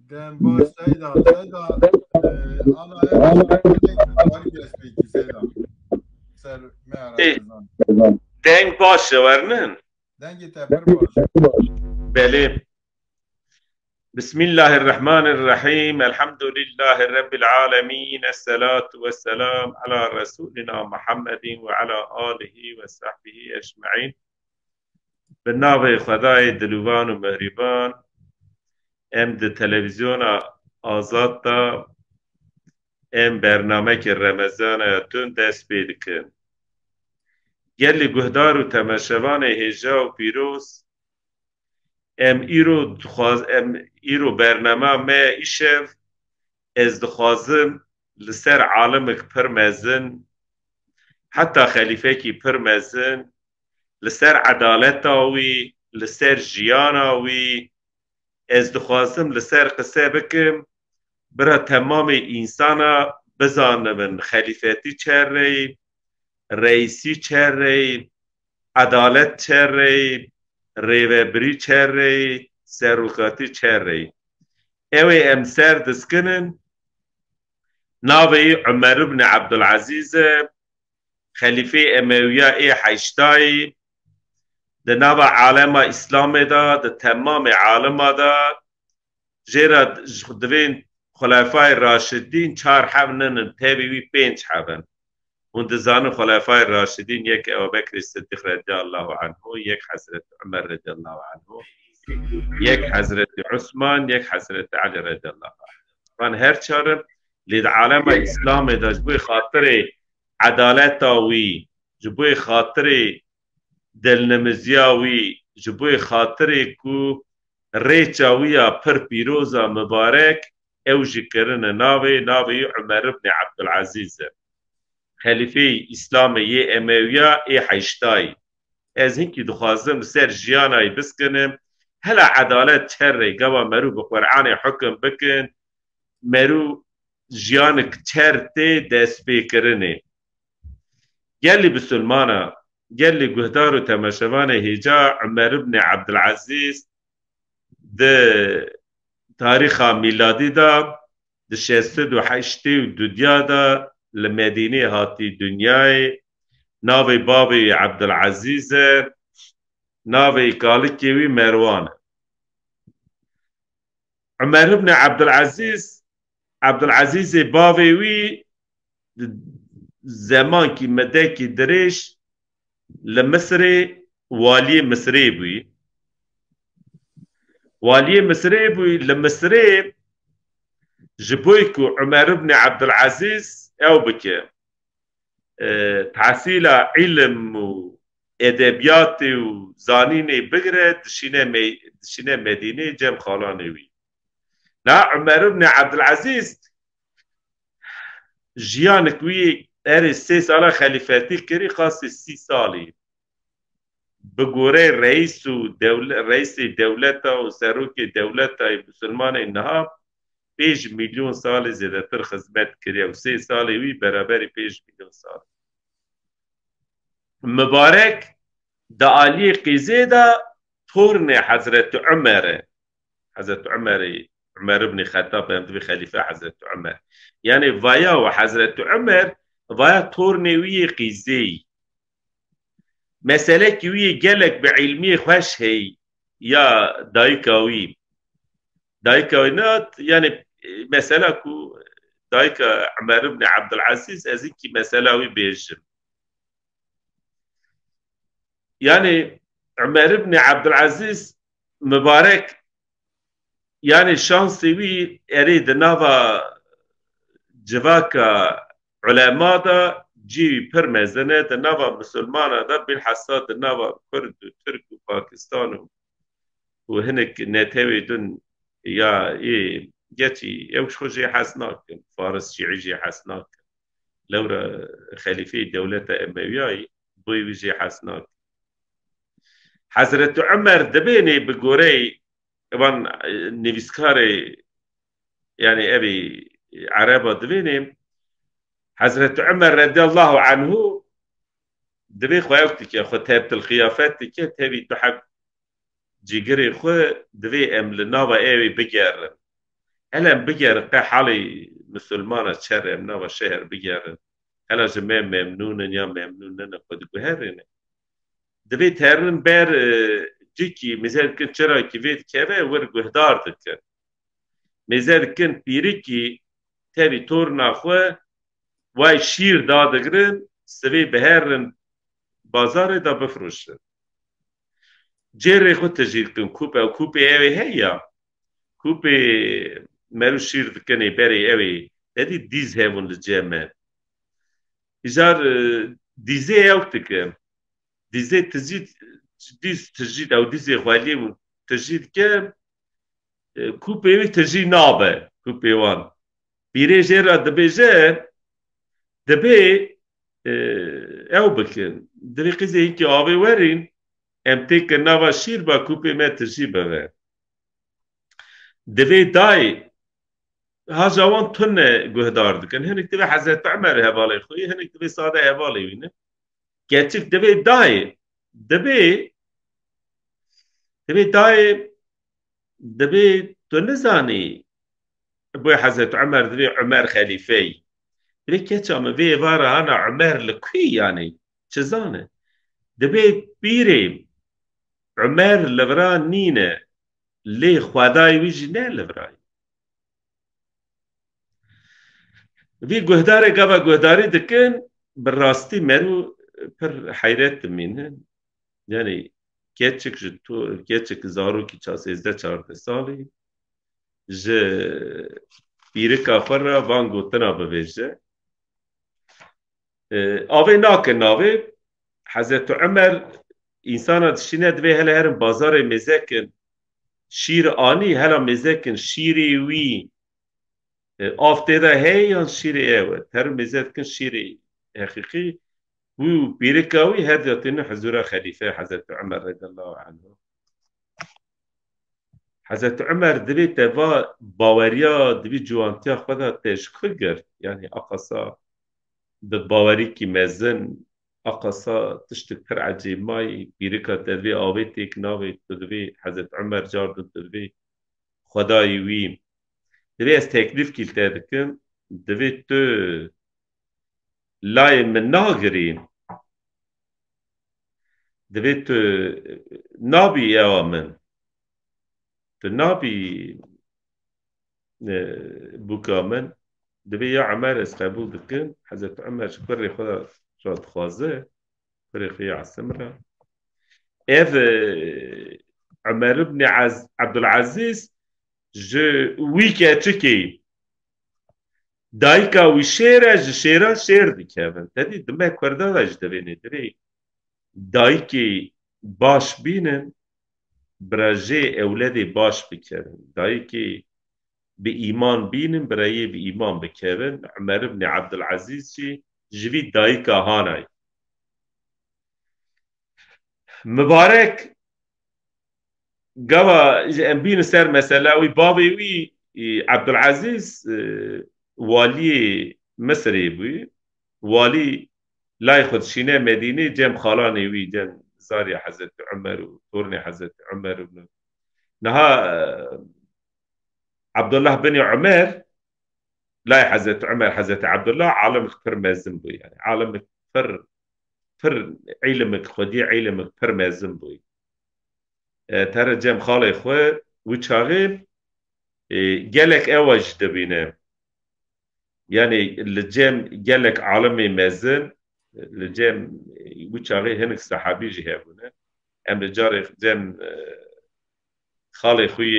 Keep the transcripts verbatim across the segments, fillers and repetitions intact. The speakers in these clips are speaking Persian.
Den baş Seyda, Seyda, e, ana ev tek tarih geçmeyki Seyda. Ser me إيه aramızdan. دنگ باشه ورنن Dengi tepir baş. بله. بسم الله الرحمن الرحيم الحمد لله رب العالمين الصلاة والسلام على رسولنا محمد وعلى آله وصحبه أجمعين بالنابه خدای دلوان و مهربان ام د تلویزیون آزاد دا ام برنامه که رمضان تون دست بید کن گلی گهدار و تماشوان هجا و پیروز ام ایرو دخواز ام ایرو برنامه ما ایشف از دخوازم لسر عالمك پرمزن حتى خليفه كي پرمزن لسر عدالتاوي لسر جياناوي از دخوازم لسر قصه بكم برا تمام انسانا بزانمن خلیفتی چره رئیسی چره عدالت چره ریوبری چره سروکاتی چره اوی امسر دسکنن ناوی عمر بن عبدالعزیز خلیفه امویه ای حیشتای ده ناو عالم اسلام دا ده تمام عالم دا جيرا دوين خلفاء الراشدين چار حبنن تابعي پنج حبن und زان خلفاء الراشدين يك ابو بكر الصديق رضي الله عنه يك حضرت عمر رضي الله عنه يك حضرت عثمان يك حضرت علي رضي الله عنه من هر چار للعالم اسلام دا جبوی خاطر عدالتاوی جبوی خاطر دلنمزیاوی جبوی خاطر کو ریچاویا پر پیروزا مبارک او جکرن ناوی ناوی عمر بن عبدالعزیز خلیفه اسلام یه امویا ای حیشتای از اینکه دخوازم سر جیانای بسکنم هلا عدالت چره گوا مرو بقرآن حکم بکن مرو جیانک چرته دست بکرنه گلی بسلمانا گلی گهدار و تماشوان هجا عمر بن عبدالعزیز ده تاریخ میلادی دا ده شصت و هشتی و دودیا دا لمدینه هاتی دنیای ناوی بابی عبدالعزیز ناوی کالکیوی مروان عمر بن عبدالعزیز عبدالعزیز بابی وی زمان کی مده کی درش لمصر والی مصری بوی والي مصري بوي لمصري جبويكو عمر بن عبد العزيز او بك اه تحصيل علم و ادبيات و زانيني بقرة دشينه مي دشينه مدينه جم خالانوي لا عمر بن عبد العزيز جيانك وي ار سي سالا خليفتي كري خاص سي سالي بگوره رئیس و دولت رئیس دولت و سروک دولت مسلمان انها پیش میلیون سال زیادتر خدمت کرده و سه سال وی برابر پیش میلیون سال مبارک دا علی قیزه دا تورن حضرت عمر حضرت عمر عمر بن خطاب هم خلیفه حضرت عمر یعنی ویا و حضرت عمر ویا تورن وی قیزه مسألة كوي جالك بعلمي خوش هي يا دايكاوي دايكاوي نات يعني مسألة كو دايكا عمر بن عبد العزيز أزيكي مسألة وي بيجم يعني عمر بن عبد العزيز مبارك يعني شانسي وي أريد نافا جواكا علماء دا جي پرمزنه ده نوا مسلمان ده بالحصاد ده نوا کرد و ترک و پاکستان و هنک نتوی دن یا ای جتی اوش خوشی حسناکن فارس شیعی جی حسناکن لورا خلیفه دولت امویای بوی ویجی حسناکن حضرت عمر دبینی بگوری وان نویسکار يعني ابي عربه دبینیم حضرت عمر رضي الله عنه دبي خوياكتك يا خو تابت الخيافات كي تبي تحق جيجري خو دبي ام لنابا ايوي بجر الان بگر قه حالی مسلمان شر امنا و شهر بگرن هلا جمع ممنونن یا ممنونن خود گوهرنه دبی ترن بر جیکی مثال کن چرا کی وید که ور گهدار دکن مثال کن پیری کی تبی تور نخوه وای شیر دادگرن سوی بهرن بازار دا بفروشن جره خود تجیر کن کوپه و کوپه اوی هیا کوپه مرو شیر دکنه بری اوی ادی دیز هیون لجمه ایجار دیزه اوک دکن دیزه تجید دیز تجید او دیزه خوالی و تجید که کوپه اوی تجید نابه کوپه وان بیره جره دبه جه دبه او بکن دبه قیزه هیکی آوه ورین ام تک نوا شیر با کوپه ما تجید بوه دبه دای ها جوان تنه گهدار دکن هنک دبه حضرت عمر هوالی خوی هنک دبه ساده هوالی وینه گرچه دبه دای دبه دبه دای دبه تو نزانی بوی حضرت عمر دبه عمر خلیفه دبه کچه اما وی واره انا عمر لکوی یعنی چزانه دبه بیریم عمر لوران نینه لی خوادای ویجی نه لورای وی گهداره گاوا گهداری دکن براستی مرو پر حیرت مینه یعنی گچک تو گچک زارو کی چا سیزده چهارده سالی ج پیره کافر را وان گوتنا بویجه آوه ناکن ناوه حضرت عمر انسان دشینه دوی هله هرم بازار مزکن شیر آنی هلا مزکن شیری وی آفته ده هی یا شیری اوه هر مزکن شیری حقیقی و پیره کاوی هر دیاتین حضور خلیفه حضرت عمر رضی الله عنه حضرت عمر دوی توا باوریا دوی جوانتیا خدا تشکر کرد یعنی اقصا به باوری کی مزن اقصا تشتک پر عجیب مای بیرکا دوی آوی تیک ناوی دوی حضرت عمر جارد دوی خدای ویم دوی از تکلیف کلته دکم دوی تو لای من ناگرین دوی تو نابی اوا من تو نابی بوکا من دوی یا عمر از قبول دکن حضرت عمر شکر خدا شاد خوازه شکر خیلی عصمره اف عمر بن عز عبدالعزیز ج ویکه چکی دایکا وی شیره ج شیره شیر دیکهون تدی دمه کرده وج دوینه دری دایکی باش بینن براجه اولادی باش بکرن دایکی به ایمان بینن برای به ایمان بکرن عمر بن عبدالعزیز چی جوی دایکا هانای مبارک قوا امبين سر مثلا وي بابي وي عبد العزيز والي مصري بوي والي لا ياخذ شينا مدينه جم خالاني وي جم زاري حضرت عمر وتورني حضرت عمر بن نها عبد الله بن عمر لا حضرت عمر حضرت عبد الله عالم فر مازن بوي يعني عالم فر فر علمك خدي علمك فر مازن بوي تر جم خاله خو و چاغه گلک اواج دبینه یعنی لجم گلک عالمی مزن لجم و چاغه هنک صحابی جهبونه ام رجار جم خاله خوی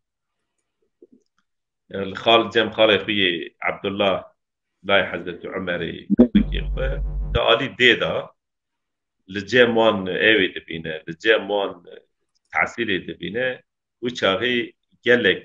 الخال جم خاله خوی عبدالله لا حضرت عمر بکی خو دا علی دیدا لجم وان اوی دبینه لجم وان تحصیل دبینه و چاقی گلک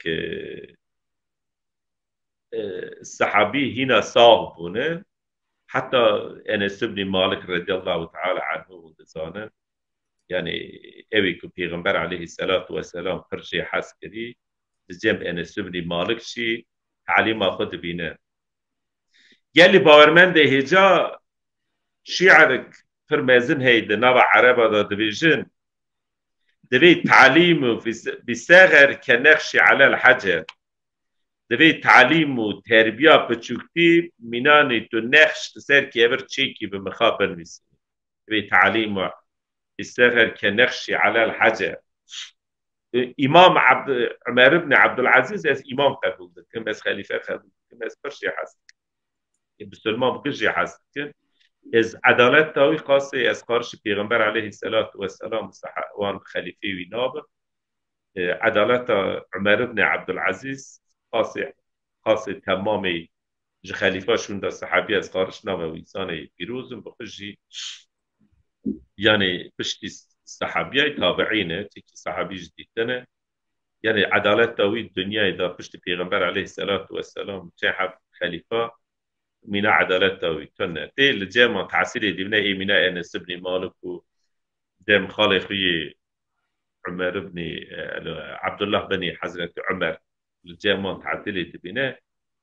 صحابی هنا صاغ بونه حتى انس بن مالك رضي الله تعالى عنه ودزانه يعني اوي كو پیغمبر عليه الصلاة والسلام فرشي حس كري جنب انس بن مالك شي تعليم خود بينه يلي باورمند هجا شعرك فرمازن هيدا نبع عربة دا دبيجن دبي تعليمه بصغر كنقش على الحجر دوی تعلیم و تربیه بچوکتی مینانی تو نخش سر که ابر چیکی به مخابر نیست دوی تعلیم و استغر که نخشی علی الحجر امام عبد عمر بن عبد العزيز از امام قبول کم از خلیفه قبول کم از پرشی هست بسلمان بگرجی هست از عدالت تاوی خاصه از خارش پیغمبر علیه الصلاة والسلام وان خلیفه وی ناب عدالت عمر بن عبد العزيز خاصه خاصه تمامی ج خلیفه شون دا صحابی از خارش نام و انسان پیروزم بخشی یعنی پشتی صحابیای تابعینه که صحابی جدیدنه یعنی عدالت تاوی دنیای دا پشت پیغمبر علیه الصلاة والسلام چه حب خلیفه مینا عدالت تاوی تنه تی لجمع تعصیل دیبنه ای مینا انس بن مالک و دم خاله خوی عمر بن عبدالله بن حضرت عمر لجمع تعصیل دیبنه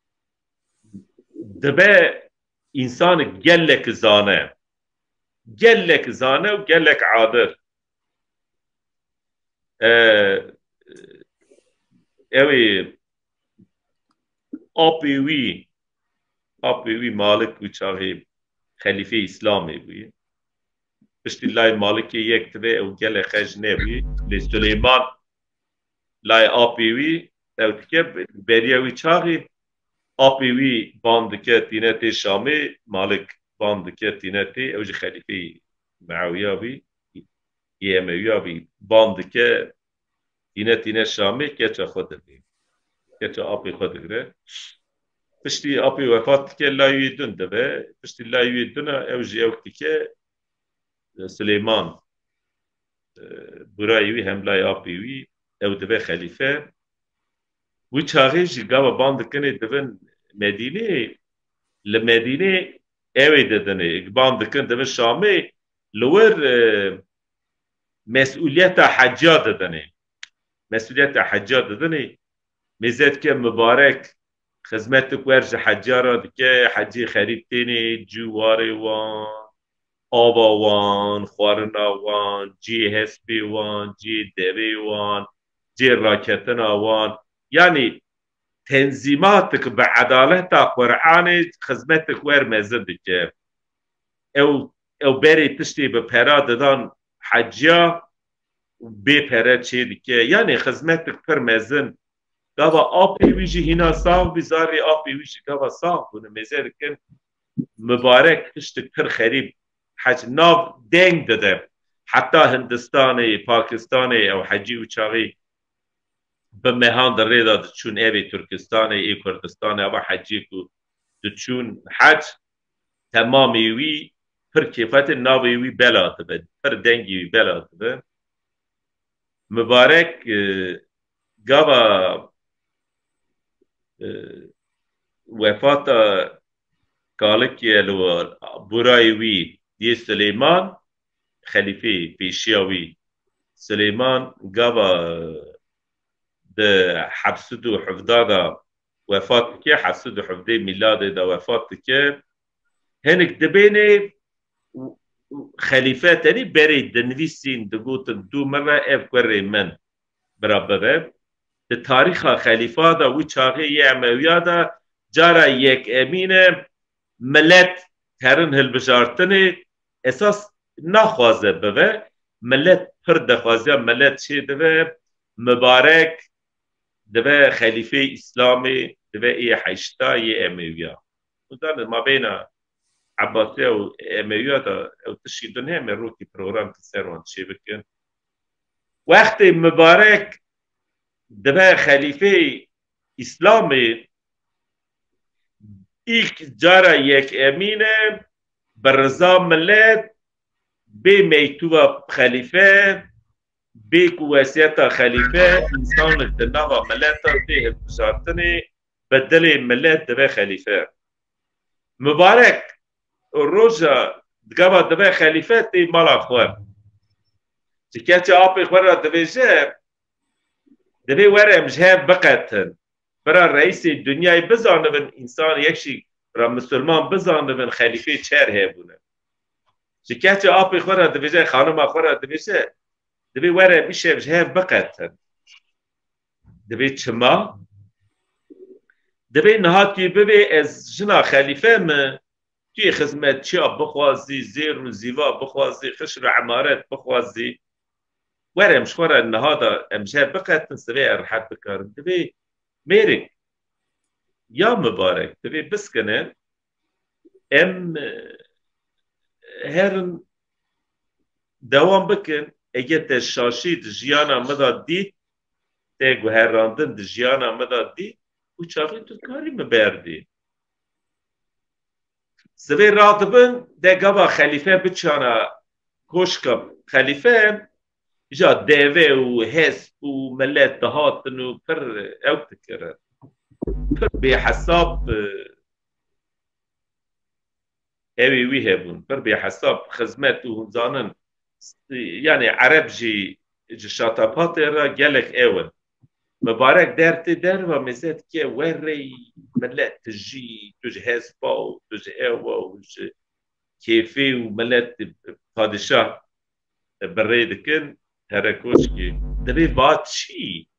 دبه انسان گلک زانه گلک زانه و گلک عادر اوی آپیوی آپیوی مالک و چاهی خلیفه اسلامی بوی پشتی لای مالک یک تبه او گل خج نبوی لی سلیمان لای آپیوی او تکه بریوی چاهی آپیوی باندکه تینه شامی مالک باندکه تینه تی اوجی خلیفه معاویه بی یه بی باندکه تینه تینه شامی که چه خود بی که چه آپی خود گره پشتی آپی وفات که لایوی دون دبه پشتی لایوی دون اوجی اوکی که سلیمان برایوی هم لای آپیوی او دبه خلیفه و چاقی جی گاوا باند کنه دبن مدینه لمدینه اوی ددنه باند کنه دبن شامی لور مسئولیت حجا ددنه مسئولیت حجا ددنه میزد که مبارک خدمت ورج حجا را که حجی خرید تینی جواری وان آبا وان خوارنا وان جی هسپی وان جی دوی وان جی راکتنا وان یعنی تنظیمات که به عدالت قرآن خدمت ور مزد که او او بری تشتی به پرا دادن حجا به پرا چی که یعنی خدمت پر مزن گاوا آپی ویجی هینا صاف بیزاری آپی ویجی گاوا صاف بونه میزر کن مبارک تشت پر خریب حج ناف دنگ داده حتی هندستانی پاکستانی او حجی و چاقی به مهان در ریدا چون ایوی ترکستانی ای کردستانی او حجی که چون حج تمامی وی پر کیفت ناوی وی بلا دبه پر دنگی وی بلا دبه مبارک گاوا وفات کالکی لو برای وی دی سلیمان خلیفه پیشیاوی سلیمان گاوا ده حبسد و حفظادا وفات که حبسد و حفظه میلاد دا وفات که هنک دبینه خلیفه تانی برید دنویسین دگوت دو مره اف کره من برابره ده تاریخ خلیفه دا و چاقی یه امویا دا جارا یک امینه ملت هرن هل بجارتنه اساس نخوازه بوه ملت پر دخوازه ملت چه دوه مبارک دوه خلیفه اسلامی دوه ای حشتا یه امویا ودان ما بین عباسیه و امویا دا او تشیدون همه رو که پروگرام که سروان چه بکن وقتی مبارک دبه خلیفه اسلامی ایک جارا یک امینه برزا ملت بی میتوب خلیفه بی کواسیت خلیفه انسان دنوا ملت بی بشارتنی بدل ملت دبه خلیفه مبارک روزا دقابا دبه خلیفه تی مالا خواه چکه چه آپی خواه را دبه جه دبی وره مجهب بقتن برا رئیس دنیای بزانه بن انسان یکشی برا مسلمان بزانه بن خلیفه چهر هبونه شکیت آپی خوره دبی جای خانم خوره دبی جای دبی وره میشه مجهب بقتن دبی چما دبي نهاتي ببي از جنا خليفة ما توی خدمت چیا بخوازی زیر و زیوا بخوازی خشر عمارت بخوازی ورم شخورا ان هذا امشي بقت نسوي ارحب بكار دبي ميرك يا مبارك دبي بسكنن ام هرن دوام بکن اگه تشاشی جیانا مداد دی تگو هراندن جیانا مداد دی و چاقی تو کاری مبردی سوی راتبن ده گبا خلیفه بچانا کوشکم خلیفه جا دیوه و حسب و ملت دهاتن و پر او تکرن پر به حساب اوی وی هبون پر به حساب خدمت و هنزانن يعني عرب جي شاطبات را جالك اول مبارك دارت دار ومزات كي وري ملات تجي تجهز باو تجهوا كيفي وملات بادشاه بريد كن هركوشكي دبي باتشي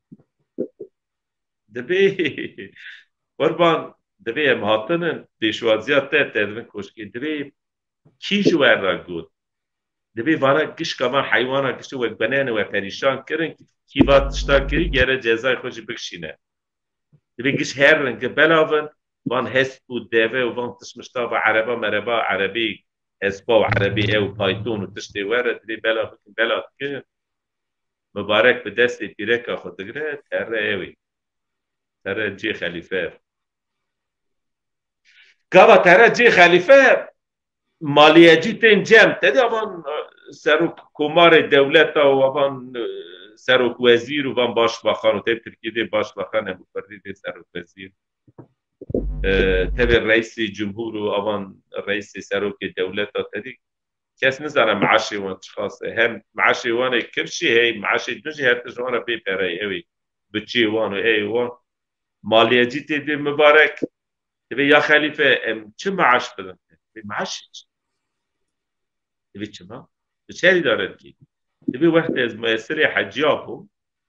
دبي قربان دبي مهاتن بيشوازيات تدن كوشكي دبي كي جوار را قول دبي وانا قش كمان حيوانا قش وك بنانه وپریشان كرن كيفات تشتا كري جرى جزاي خوش بكشينه دبي قش هرن قبلاون وان هسبو ديفه وان تشمشتا وعربا مربا عربي هسبا وعربي او بايتون وتشتي ورد دبي بلا بلا كرن مبارك بدست بيركا خدقرات ترى اوي ترى جي خليفه كابا ترى جي خليفه مالیجی تن جمع تدی آن سروک کمار دولت و آن سروک وزیر و آن باش بخان و تب ترکیه باش بخان هم فرید سروک وزیر تب رئیس جمهور و آن رئیس سروک دولت تدی کس نزاره معاشی وان تشخاصه هم معاشی وان کرشی هی معاشی دوشی هر تجوانه بی پره اوی بچی وان و ای وان مالیجی تدی مبارک تبی یا خلیفه ام چه معاش بدن معاشی دبي چما بشاري دارد كي دبي وقت از مؤثر حجيابو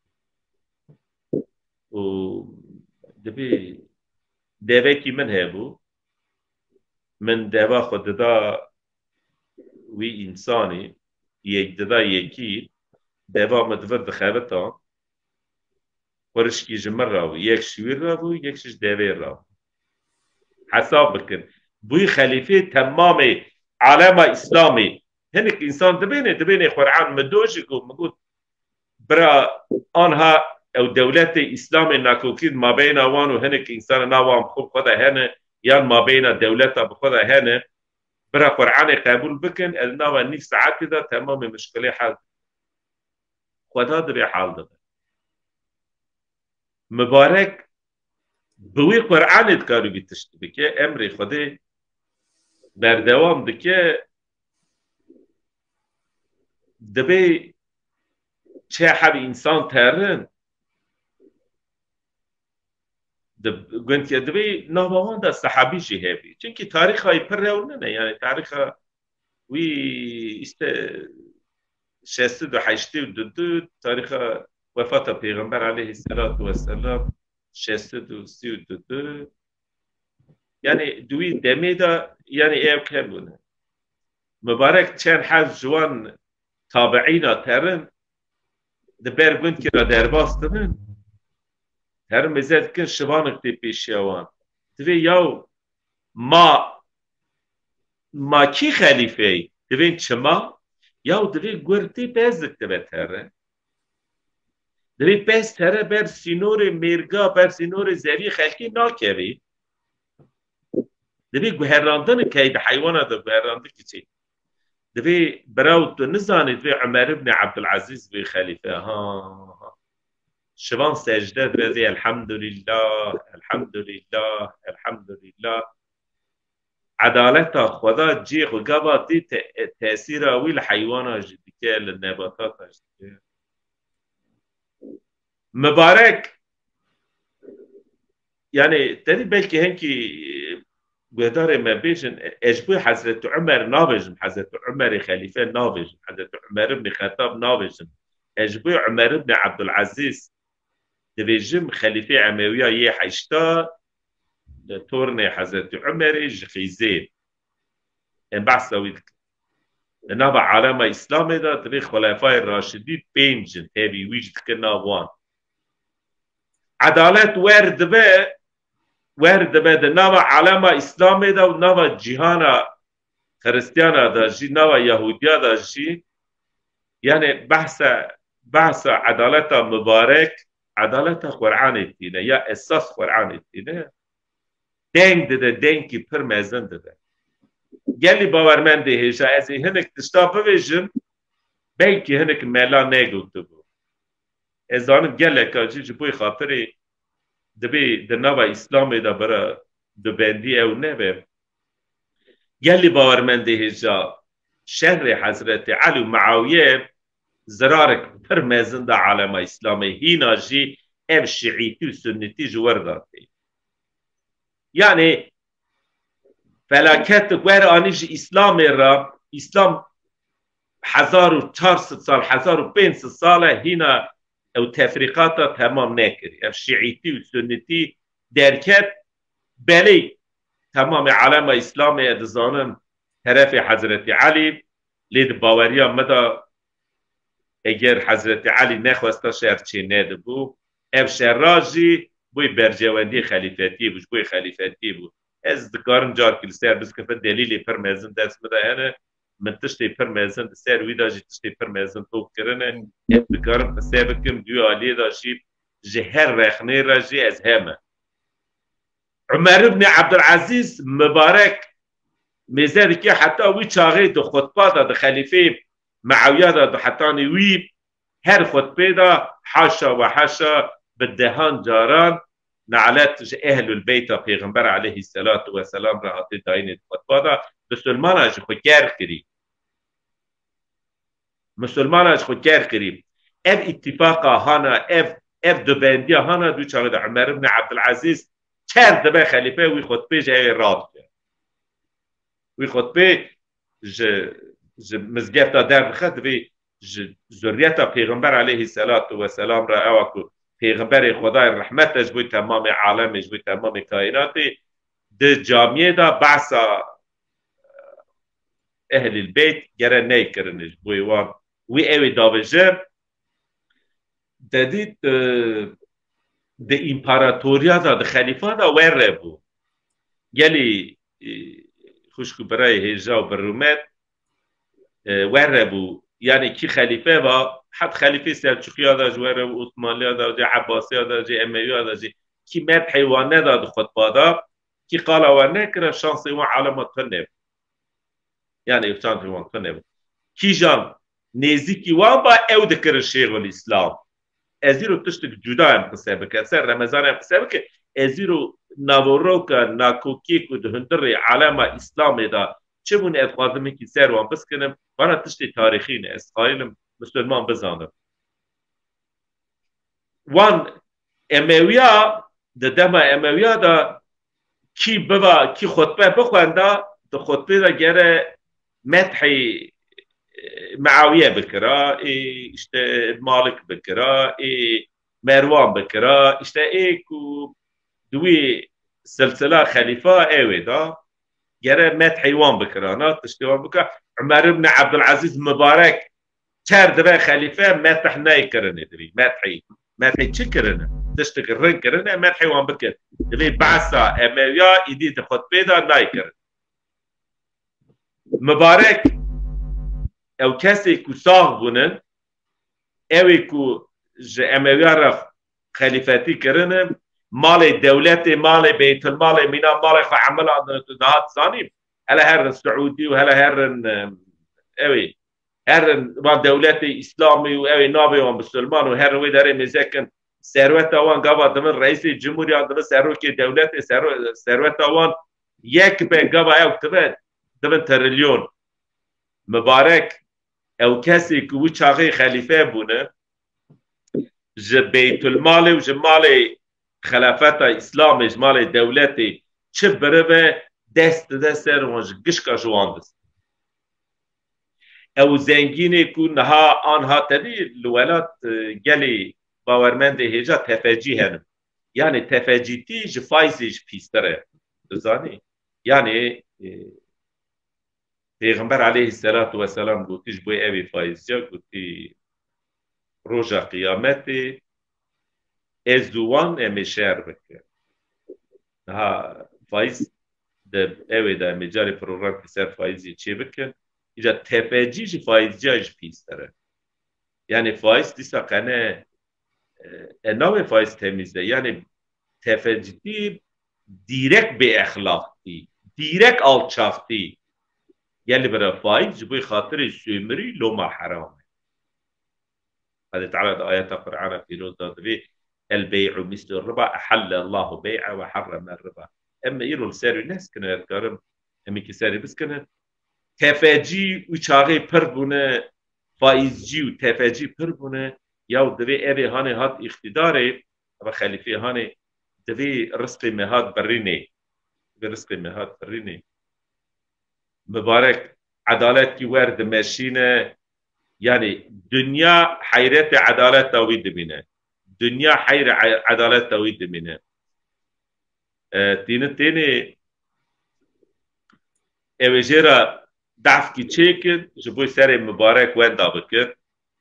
و دبي دبي من هبو من دبا خود دا وي انساني يك دا يكي دبا مدفر دخابتا ورشكي جمر راو يك شوير راو يك شش دبي راو حساب بكن بوي خليفه تمامي علامة اسلامي هنك انسان دبينه دبينه قرآن مدوجكو مقول برا انها او دولت اسلام ناكوكيد ما بين اوان وهنك انسان ناوام خوب خدا هنا يان ما بين دولت بخدا هنا برا قرآن قبول بكن الناوى نيف ساعات كده تمام مشكلة حال خدا دبي حال ده مبارك بوي قرآن تكارو بتشتبك امري خدا بردوام دكه دبي چه حب انسان ترن دب قلت يا دبي نوبوان دا صحابي جهبي چونكي تاريخ هاي برهوننا يعني تاريخ وي است شست و حشت و دو تاريخ وفاة پیغمبر عليه الصلاة والسلام شست و سی و دو دو يعني دوي دمي دا يعني ايه كبونه مبارك چند حز جوان تابعينا ترن دبر قلت كده درباس تمن ترن بزاد كن شبانك دي بيشيوان تبي يو ما ما كي خليفه دبين شما يو دبي قرتي بزك تبت ترن دبي بس ترى بر سينور ميرغا بر سينور زري خلقي ناكري دبي گهراندن كيد حيوانات گهراندن كتي دبي براوت نزاني دبي عمر بن عبد العزيز بن خليفه ها شبان سجده درزي الحمد لله الحمد لله الحمد لله عدالت خدا جي خقابا دي تأثير ويل حيوانا جديكي للنباتات جديكي مبارك يعني تاني بلكي هنكي بهدار ما بيجن اجبو حضرت عمر نابجن حضرت عمر خليفه نابجن حضرت عمر بن خطاب نابجن اجبو عمر بن عبد العزيز دبيجم خليفه امويه يه حشتا تورن حضرت عمر جخيزين ان بحث ويد نابع عالم اسلامي دا تبي خلفاء الراشدين بينجن هبي ويجد كنا وان عدالت ورد به ورد به نابع عالم اسلامي دا ونابع جهانا خريستيانا دا جي نابع يهوديا دا جي يعني بحث بحث عدالت مبارك عدالت قرآن الدين يا اساس قرآن الدين دنگ ده دنگ کی پر مزن ده گلی باورمند هیجا از هنک تشتا بویجم بلکه هنک ملا نگوتو بو از آن گله کاجی جبوی خاطری دبی دنوا اسلامی دا برا دو بندی او نبه گلی باورمند هیجا شهر حضرت علی و معاویه زرارك پر مزن دا عالم اسلامی هینا جی اف شیعیتی و سنتی جور داتی يعني فلاكت غير انيج اسلام را اسلام هزار و چهارصد سال هزار و پانصد سال هنا او تفريقات تمام نكري اف شيعيتي و سنتي دركت بلي تمام عالم اسلام ادزانن طرف حضرت علي لید باوریا مدى اگر حضرت علي نخواستا شهر چه نده بو اف شراجي بوی برجواندی خلیفتی بود بوی خلیفتی بود از دکارن جار کلیسر بس که دلیلی پر مزن دست مده هنه من تشتی پر مزن سر وی داشتی تشتی پر مزن توپ کرنه از دکارن پسیب کم دوی آلی داشتی جهر رخنه راجی از همه عمر بن عبدالعزیز مبارک میزد که حتی وی چاقی دو خطبه دا دو خلیفه معاویه دا دو حتانی وی هر خطبه دا حاشا و حاشا بالدهان جاران نعلت اهل البيت پیغمبر عليه الصلاه والسلام راحت داین خطبه مسلمان اج خو کر کری مسلمان اج خو کر کری اف اتفاق هانا اف اف دو بندی هانا دو چاله عمر بن عبد العزيز چند به خلیفه وی خطبه جای راد وی خطبه ج ج مزگفت در خد وی ذریت پیغمبر علیه الصلاه والسلام را اوکو پیغمبر خدای رحمت از بوی تمام عالم از بوی تمام کائنات ده جامعه دا بحث اهل البيت گره نی کرنش بوی وان وی اوی داوجه دادید ده امپراتوریا دا ده خلیفه دا وره بو گلی خوشکو برای هیجا و برومت وره بو یعنی کی خلیفه با حد خلیفه سلجوقی دا جوره و عثمانی دا جه عباسی دا جه امیوی دا جه کی مد حیوانه دا خطبه دا کی قال و نکره شانس و علامت تنب یعنی افتان حیوان تنب کی جان نزدیکی وان با او دکر شیخ الاسلام ازیرو تشت جدا هم قصه که سر رمضان هم قصه که ازیرو نورو که ناکوکی که دهندر علامه اسلام دا چه بون ادخادمی که سر وان بس کنم وانا تشتی تاریخی نه اسخایلم مسلمان بزانم وان امویا د دما امویا دا کی بابا کی خطبه بخونده د خطبه دا گره مدحی معاویه بکرا اشته مالک بکرا مروان بکرا اشته ایکو دوی سلسله خلیفه اوه دا گره مدحی وان بکرا نا تشتیوان بکرا عمر بن عبدالعزیز مبارک چرد به خلیفه مدح نای کرنه دوی مدحی مدحی چی کرنه تشتغل رن کرنه مدحی وان بکر دوی بعثا امویا ایدید خطبه دا نای کرنه مبارک او کسی که ساغ بونن اوی که جه امویا را خلیفتی کرنه مال دولت مال بیت المال مینا مال خو عمل نهات ثاني هلا هر سعودي وهلا هر اوي هر ما دولت اسلامي واوي نابي ومسلمان وهر وي داري مزكن ثروت وان قبا ضمن رئيس الجمهوريه ضمن ثروت دولت ثروت وان يك بين قبا او تبع ضمن تريليون مبارك او كسي كو چاغي خليفه بونه ج بيت المال وجمال خلافت اسلام اجمال دولتی چه بره به دست دست روانج گشکا جواندست او زنگینی که نها آنها تدی الولاد گلی باورمند هجا تفجی هنم یعنی تفجیتی جفایزیش پیستره دزانی يعني پیغمبر علیه الصلاة والسلام گوتیش بوی اوی فایزیا گوتی روژا قیامتی ازوان امی شهر بکر ها فایز ده اوی ده امی جاری پروگرام که سر فایزی چی بکن ایجا تپجیش فایزیاش پیستره yani faiz disa qene navê faiz temiz de yani tefecitî direkt bê exlaqtî direkt alçaktî gelî bira faiz ji bo xatirê sömürî loma heram e. Hadi Teala da ayeta Kur'ana fîroz da divê el bey'u mislu riba ehelle Allahu bey'a ve harrama riba. Em îro li ser wî neskine ez karim em ki serî biskine tefecî û çaxê pir bûne faizcî û tefecî pir bûne ya divê evê hanê hat îxtidarê ve xelîfê hanê divê rizqê me hat birînê divê rizqê me hat birînê mübarek edaletî wer dimeşîne yani dünya heyreti adalet wî dibîne dünya heyre adalet wî dibîne tînê tênê evê jê re dafkî çêkin ji bo serê mübarek wenda bikir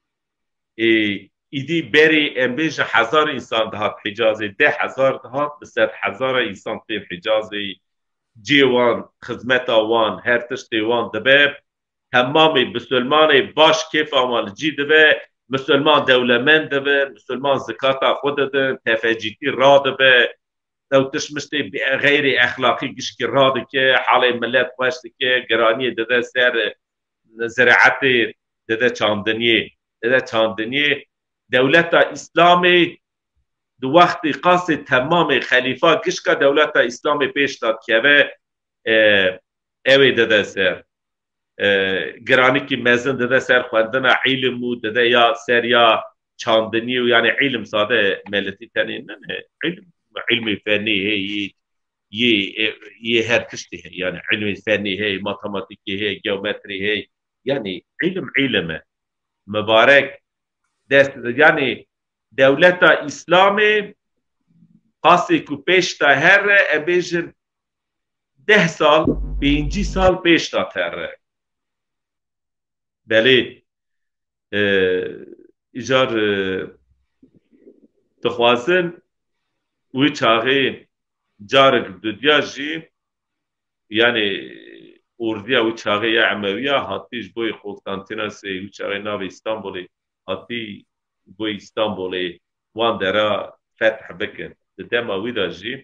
îdî berî em bêjin hezar însan dihat Hicazê deh hezar dihat bi sed hezara însan tên Hicazê cê wan xizmeta wan her tiştê wan dibe hemamê bisilmanê baş kêfa wan li cî dibe misilman dewlemend dibe misilman zikata xwe didin tefecîtî radibe ew tişmiştê xeyrî exlaqî gişkî radike halê millet xweş dike giraniyê dide ser ziraetê dide çandiniyê dide çandiniyê dewleta İslamê di wextê qasê temamê xelîfa gişka dewleta İslamê pêş dat keve evê dide ser giranîkî mezin dide ser xwendina îlim û dide ya ser ya çandinî û yani îlim sade milletî tenê nene îlim ilmê fenî heye yê yê her tiştê heye yani ilmê fenî heye matematikê heye geometrî heye yani îlim îlim e mübarek dest yani dewleta İslamê qasê ku pêş da her re em bêjin deh sal pêncî sal pêş da te re belê îjar dixwazin wî çaxê carek dunya jî yani ordiya wî çaxê ya Emewiya hatî ji bo Konstantinasê wî çaxê navê İstanbulê hatî bo İstanbulê wan dera feth bikin di dema wî de jî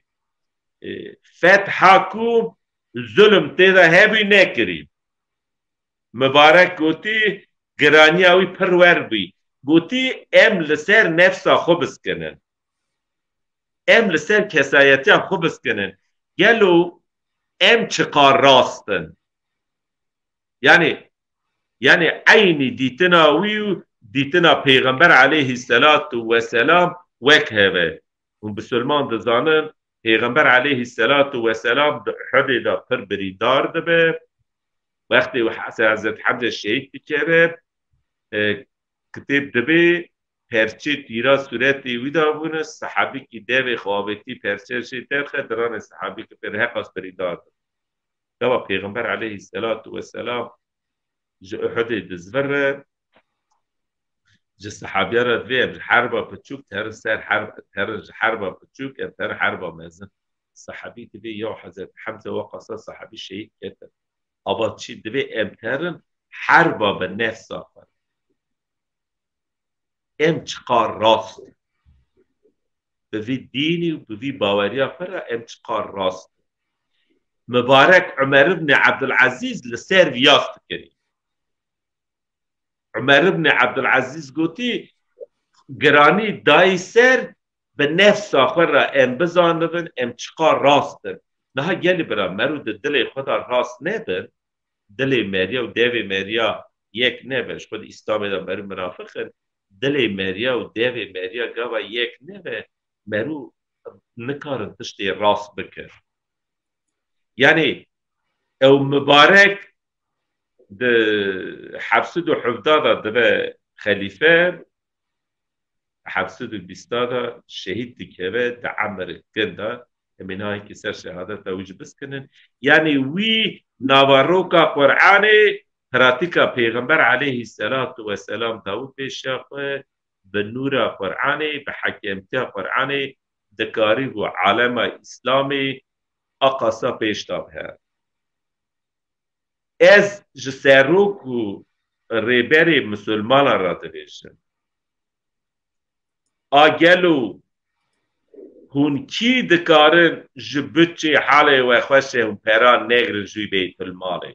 fetha ku zulm tê de hebû nekirî mübarek gotî giraniya wî pir wer bî gotî em li ser nefsa xwe biskinin em li ser kesayetiya xwe biskinin gelo em çiqar rastin yani yani aynî dîtina wî û dîtina pêxember aleyhisselatu vesselam wek heve hûn bisilman dizanin pêxember aleyhisselatu vesselam hevê de pir birîdar dibe wextê Hezret Hemze şehîd dikeve kitêb dibe perçê tîra suretê wî de bûne sehabîkî devê xwavêtî perçê jê derxe diranê sehabîkî pir heqas birîdar dibe Gava pêxember aleyhisselatu vesselam ji Uhudê dizvir re ji sehabîya re divê em ji herba piçûk terin ser terin ji herba piçûk em terin herba mezin sehabî divê ya Hezret Hemze weqasa sehabî şehîd ketin aba çi divê em terin herba bi nefsa xwe em çiqar rast bi vî dînî û bi vî baweriya xwe re em çiqar rast mübarek Ömer ibn Abdülazîz li ser viyas dikirî Ömer ibn Abdülazîz gotî giranî dayî ser bi nefsa xwe re em bizanibin em çiqar rastin niha gelî bira merû di dilê xwe de rast nebin dilê meriya û devê meriya yek nebe ji xwe di İslamê de merû minafixin dilê meriya û devê meriya gava yek nebe merû nikarin tiştê rast bikin yani ew mübarek di hevsîd û hevda da dibe xelîfe hevsîd û bîsta da şehîd dikeve di emirê kin de من هاي كسر شهادة ويج بس كنن يعني وي نافاروكا قرآن براتيكا پیغمبر عليه الصلاة والسلام داود بشاقه بالنور قرآن بحكمتها قرآن دكاري وعالم إسلامي أقصى بيشتابها از جسروك و ريبري مسلمان راتبيشن آگلو هون کی دکارن جبچه حاله و خوشه هم پیران نگر جوی بیت الماله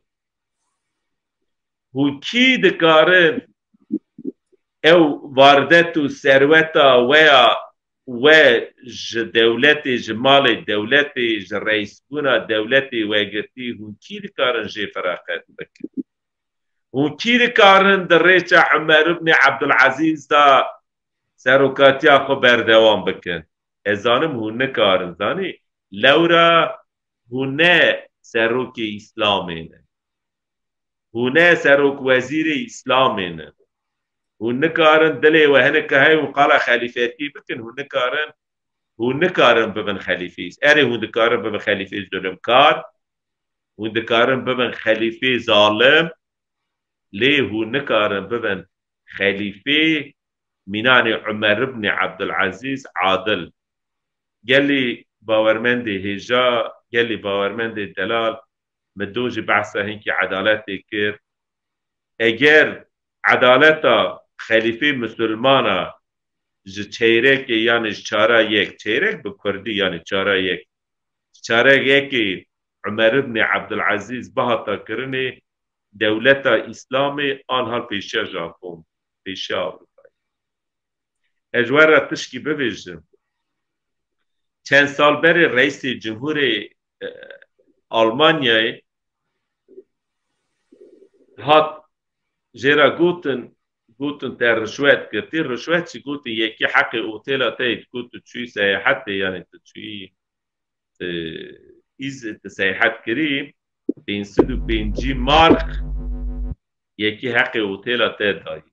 هون کی دکارن او واردت و ثروتا ویا و ج دولت جمال دولت ج رئیس بونا دولت وگرتی هون کی دکارن جی فراقت بکن هون کی دکارن در ریچ عمر بن عبدالعزیز دا سروکاتیا خو بردوام بکن ازانم هونه کارن زانی لورا هونه سروک اسلامینه هونه سروک وزیر اسلامینه هونه کارن دلی و هنه که های وقالا خلیفاتی بکن هونه کارن هونه کارن ببن خلیفیس اره هونه کارن ببن خلیفیس دولم کار هونه کارن ببن خلیفی ظالم لی هونه کارن ببن خلیفی مینان عمر بن عبدالعزیز عادل قال باورمند هجا قال باورمند دلال مدوج بحثه هنكي عدالتي كير اگر عدالتا خليفه مسلمانا ج چيرك يعني چارا يك چيرك بكردي يعني چارا يك چارا يك عمر بن عبدالعزيز بهاتا كرني دولتا اسلامي آنها پیشه جاكم پیشه آوروپایی اجوار را تشکی ببیجم چند سال بری رئیس جمهور آلمانیای هات جرا گوتن گوتن تر رشوت کرتی رشوت چی گوتن یکی حق اوتیلا تایید گوتن چوی سیاحت یعنی چوی ایز سیاحت کری پینسد و پینجی مارک یکی حق اوتیلا تایید دایی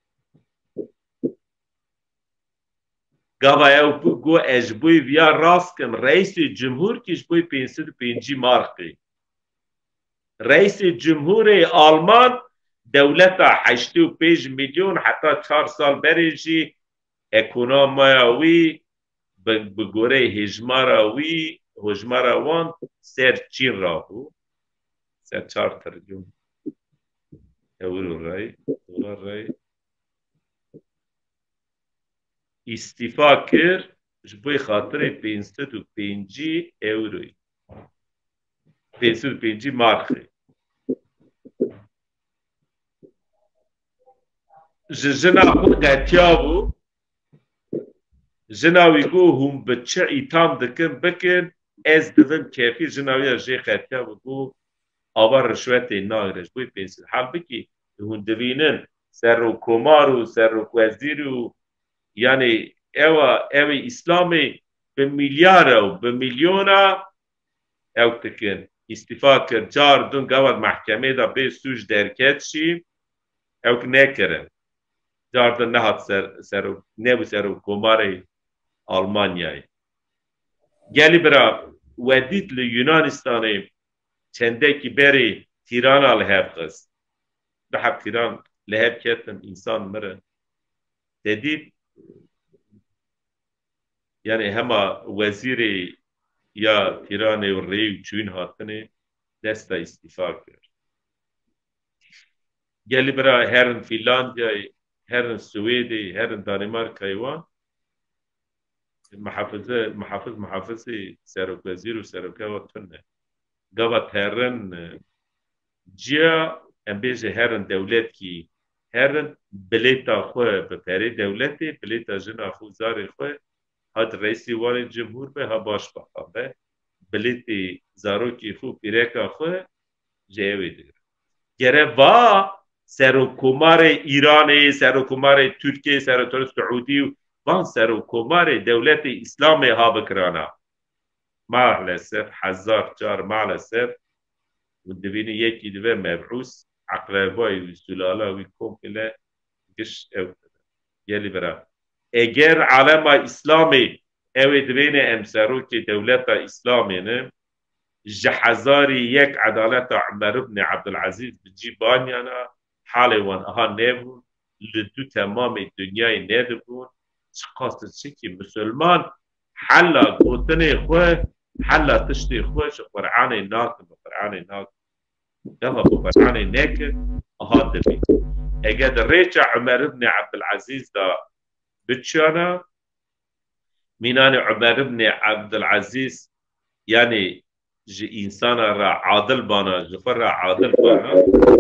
گاوا او گو اجبوی ویا راست کم رئیس جمهور کش بوی پینسد و پینجی مارکی رئیس جمهور آلمان دولتا هشت و پنج میلیون حتی چهار سال بریجی اکونومیاوی بگوره هجماراوی هجماراوان سر چین را بو سر چهار تریلیون اورو رای دلار رای استیفا کر جبوی خاطر پینسد و پینجی اوروی پینسد و پینجی مارخی جنا خود قتیا بو جناوی گو هم بچه ایتام دکن بکن از دوم کافی جناوی جی قتیا بو آبار رشوت ناگرش بوی پینسد حال بکی هم دوینن سر و کمار و سر و وزیر و یعنی اوا اوا اسلامی به میلیارد و به میلیونا او تکن استفاده کرد جار دون گواد محکمه دا به سوش درکت شی او که نکرن جار دون نهاد سر سر نبو سر کمار آلمانیای گلی برا ودیت لی یونانستانی چنده کی بری تیران آل هب خست به حب تیران لهب کتن انسان مره دیدید يعني هما وزيري يا تيراني والري وچوين هاتني دستا استفاق كر قال برا هرن فنلنديا هرن سويدي هرن دانمارك ايوان محافظة محافظ محافظي سروك وزير وسروك وطنة قابت هرن جيا ام بيجي هرن دولت كي هرن بليتا خواه بپره دولتي بليتا جنا خو زاري خواه هاد رئیسی وال جمهور به ها باش بخواه به بلیتی زاروکی خوب پیرکا خواه جیوی دیگر گره با سروکمار ایرانی سروکمار ترکیه سروکمار سعودی وان سروکمار دولت اسلام ها بکرانا معلسف هزار جار معلسف و دوینی یکی دوه مبعوث عقربای و سلاله و کمپله گش اوتده یلی برا اگر علم اسلامی اوی دوینه امسرو که دولت اسلامی نه جحزاری یک عدالت عمر بن عبدالعزیز بجی بانیانا حال وان اها نبون لدو تمام دنیای ندبون شقاست چکی مسلمان حلا گوتن خواه حلا تشتی خوش قرآن ناکن قرآن ناکن يلا قرآن ناكن اها دبي اجد ريتش عمر بن عبدالعزيز دا بتشانا مينان عمر بن عبدالعزيز يعني جي انسان را عادل بانا جفر را عادل بانا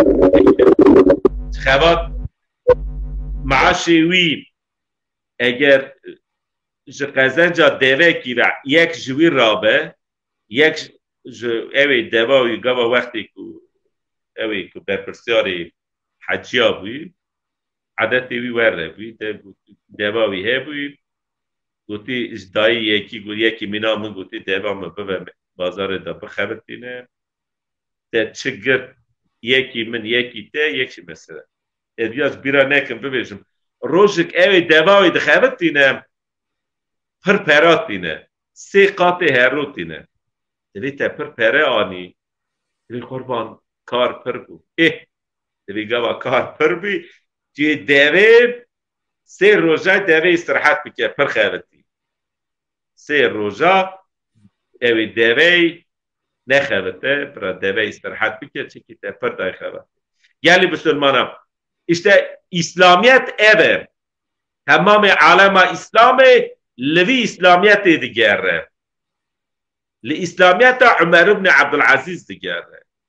خبات معاشي وي اگر جي قزنجا ديوه کی را یک جوی رابه یک جو اوی دواوی گوا وقتی کو اوی کو برپرسیاری حجیا بوی عادتی وی وره بوی دواوی ها بوی گوتی اجدایی یکی گوتی یکی مینا من گوتی دوا من ببه بازار دا بخبرتینه ده چگر یکی من یکی ته یکی مثلا ادیاز بیرا نکن ببیشم روزک اوی دواوی ده خبرتینه پر پراتینه سی قاطع هروتینه دوی تا پر پره آنی دوی قربان کار پر بو اه دوی گوا کار پر بی جی دوی سی روزه دوی استراحت بکه پر خبرتی سی روزه اوی دوی نخبرته برا دوی استراحت بکه چی که تا پر دای خبرتی یعنی بسلمانم işte İslamiyet evet tamam alema İslam'ı levi İslamiyet diğer li İslamiyet Ömer ibn Abdülaziz diğer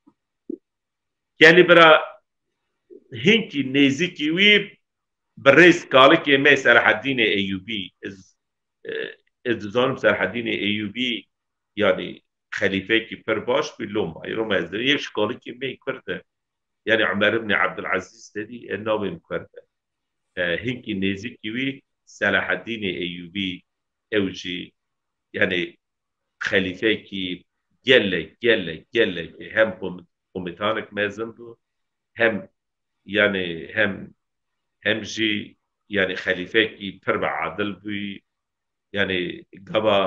yani bira hinki neziki vi برئيس قالك ما سرحدين ايوبي از از زانم سرحدين ايوبي يعني خليفه كي برباش بلوم ايروم از يش قالك ما كرده يعني عمر بن عبد العزيز دي النوم كرده هنكي نزيكي وي صلاح الدين ايوبي اوجي يعني خليفه كي جله جله جله هم قومتانك مازن هم يعني هم هم جي يعني خليفه كي تربع عدل بي يعني قبا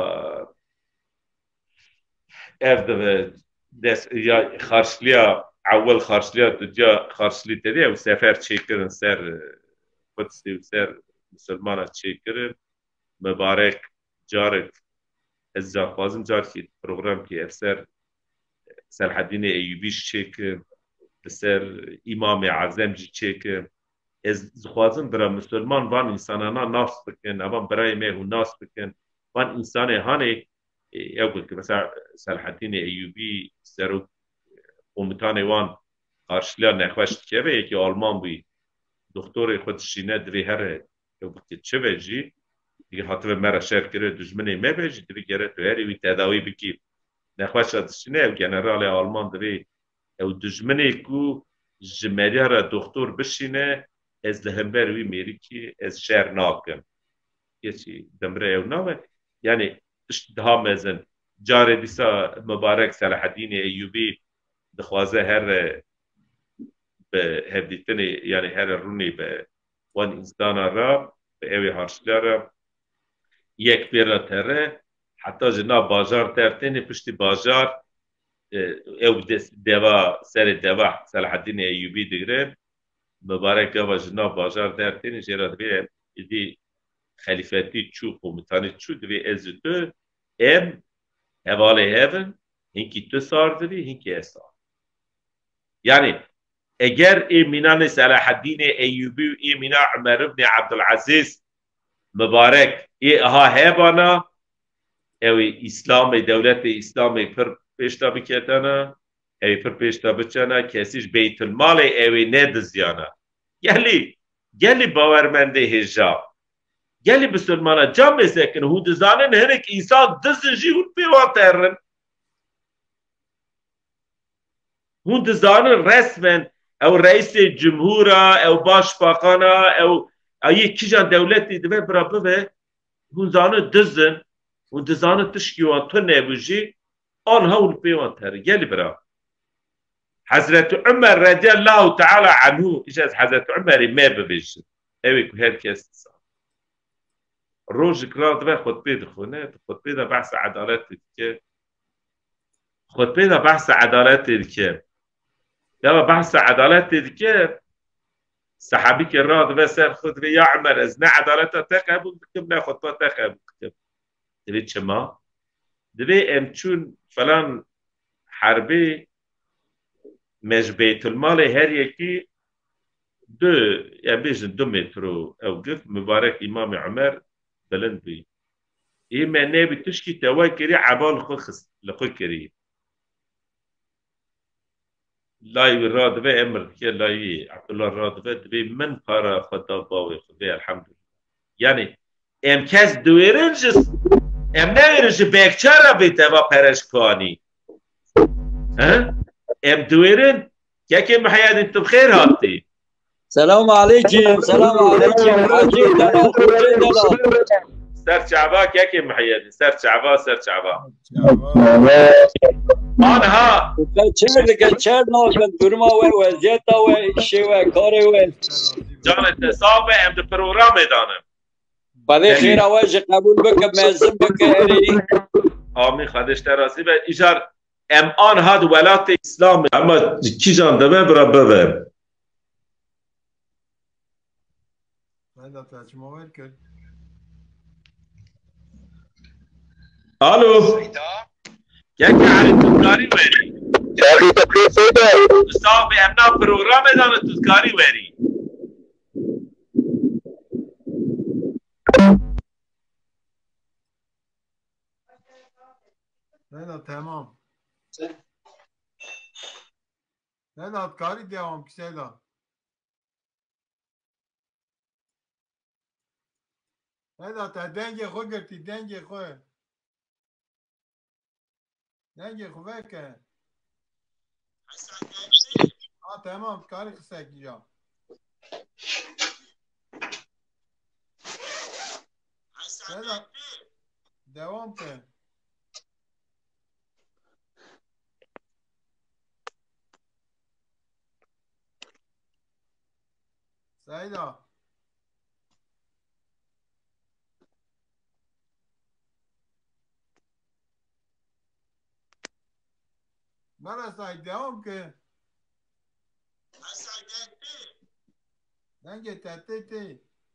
افد دس يا خارشليا اول خارشليا دجا خارشلي تدي او سفر تشيكرن سر قدسي وسر مسلمانة تشيكرن مبارك جارك الزا خوازم جار كي بروغرام كي افسر صلاح الدين ايوبي تشيكرن بسر امام اعظم جي تشيكرن از خوازم برا مسلمان وان انسانانا ناس بکن اوان برای مهو ناس بکن وان انسان هانه او بود که مثلا صلاح الدین ایوبی سرو قومتان وان قارشلیا نخوشت که به یکی آلمان بی دکتور خودشینه دوی هره او بود که چه بجی دیگه حتی مرا شهر کرده دجمنه می بجی دوی گره تو هری وی تداوی بکی نخوشت شینه او جنرال آلمان دوی او دجمنه کو جمعی هره دکتور بشینه از لهمبر وی میری که از شهر ناکن یکی دمره او نامه یعنی اشتها مزن جار دیسا مبارک صلاح الدین ایوبی دخوازه هر به هفدیتنی یعنی هر رونی به وان انسان را به اوی هارشلا را یک پیرا تره حتی جنا بازار ترتینی پشتی بازار او دوا سر دوا صلاح الدین ایوبی دیگره مبارک و جناب بازار درتین جرات بی دی خلیفتی چو قومتانی چو دوی از دو ام حواله هفن هنکی تو سار دوی هنکی اصار یعنی اگر ایمینان صلاح الدین ایوبی و ایمینان عمر بن عبدالعزیز مبارک ای اها هبانا اوی اسلام دولت اسلامی پر پیشتا بکتانا اوی پر پیشتا بچانا کسیش بیت المال اوی ندزیانا گلی گلی باورمنده هجاب گلی بسلمانا جامعه سکن هو دزانن هنک انسان دزنجی هون پیوان ترن هون دزانن رسمن او رئیس جمهورا او باشباقانا او ای کیجان دولتی دوه برا بوه هون زانن دزن هون دزانن تشکیوان تو نبوجی آنها هون پیوان ترن گلی برا حضرت عمر رضی الله تعالی عنه ایش از حضرت عمر ما ببیشن اوی که هر کس روجك راد به خطبه دخونه خطبه ده بحث عدالت که خطبه ده بحث عدالت که ده بحث عدالت که صحابي که راد به سر خطبه یا عمر از نه عدالت تقبل بکم نه خطبه تقبل بکم دوی چما دوی امچون فلان حربی مج بیت المال هر یکی دو یا بیش دو مترو او گفت مبارک امام عمر بلند بی این معنی بی تشکی توا کری عبال خو خست لخو کری لاي راد به امر که لاي عبدالله راد به دبی من پارا خدا باوی خدای الحمدلله یعنی ام کس دویرنج ام نویرنج بیکچارا بی توا پرش کانی ها ام دویرن که که محیاد انتو بخیر هاتی سلام علیکم سلام علیکم حاجی دلال خوجه دلال سر شعبا که که محیاد سر شعبا سر شعبا آنها چه دیگه چه ناشد برما و وضعیتا و شی و کار و جان اتصاب ام دو پروگرام دانم بعد خیر آواز قبول بکن مزم بکن آمین خودش تراسی به ایشار ام آن هاد ولات اسلام اما کی جان دبه برا ببر الو یک علی تذکاری وری شاخی تکلیف سیده صاحب امنا پروگرام دانه تذکاری وری نه نه تمام نه نه کاری دیوام کسی دا نه نه تا دنگ خود گرتی دنگ خود دنگ خوبه که آه تمام کاری خسکی جا نه نه دوام که سعیدا مرا سعید دوام که دنگ تته تی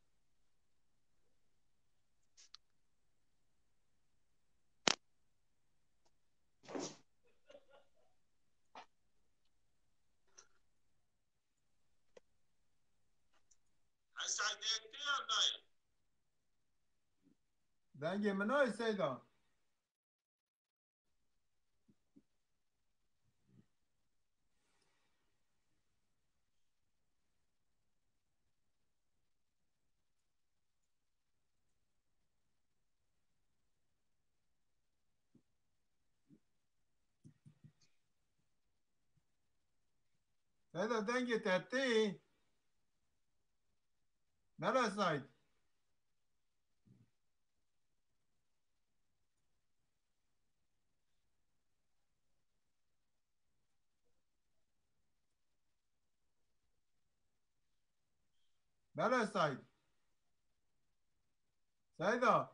دنگ منای سعیدا سعیدا دنگ تته مرا سعید مرا سعید سعیدا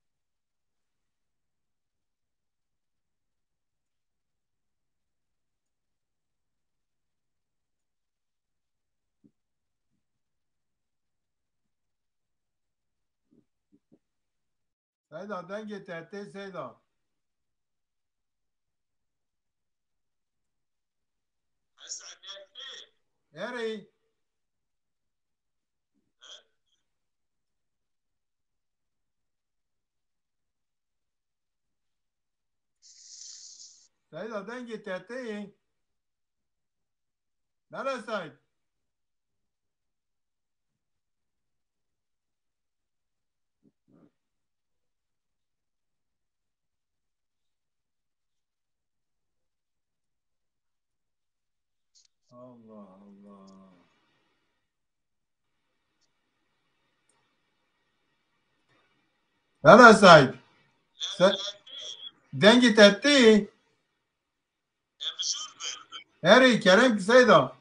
سعیدا دنگ تته سعیدا اری سعیدا دنگ تته مرا سعید الله الله مرا سعید دنگ تته اری کرم که سعیدا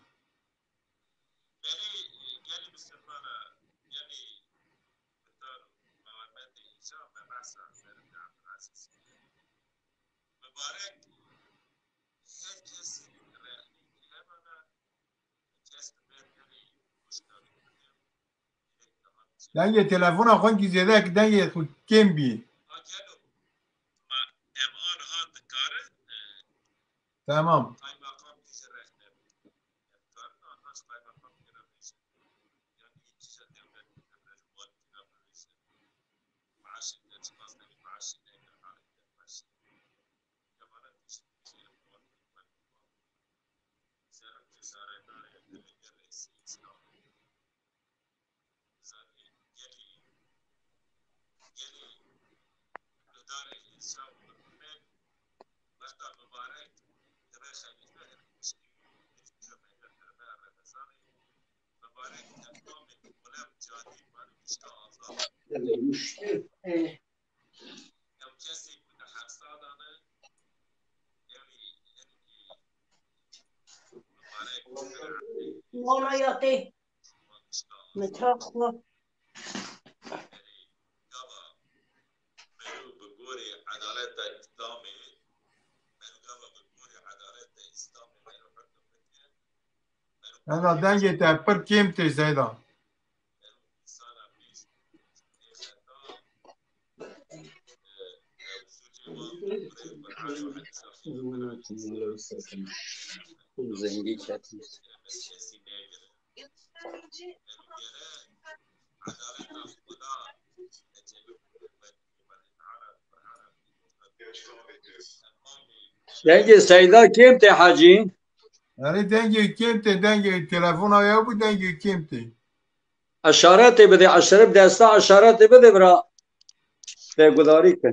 دنگ تلفن آخوان کی زیاده که دنگ خود کم بی تمام والا یاتی متاخنا هذا دنگ تا پر کم تی سیدا زنگی کتی دنگ سیدا کم تی حاجی یعنی دنگ کم تی دنگ تلفن آیا بود دنگ کم تی اشارات بده اشاره دستا اشارات بده برا به گداری کن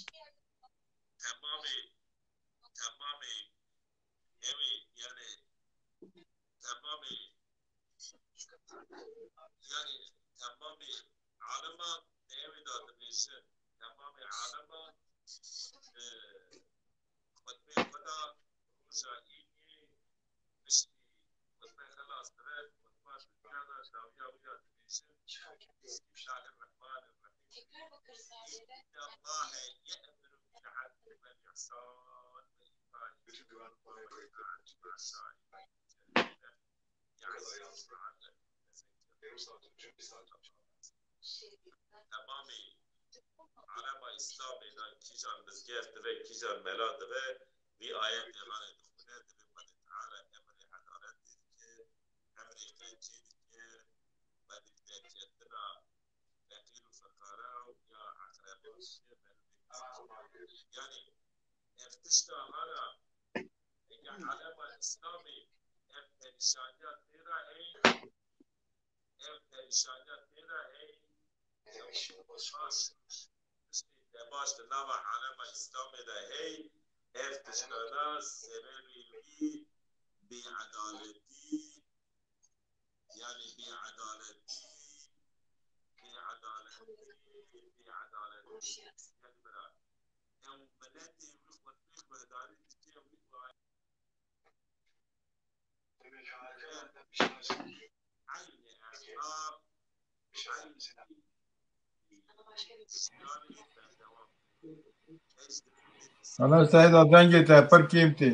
حالا سیدا دنگ تا پر کم تی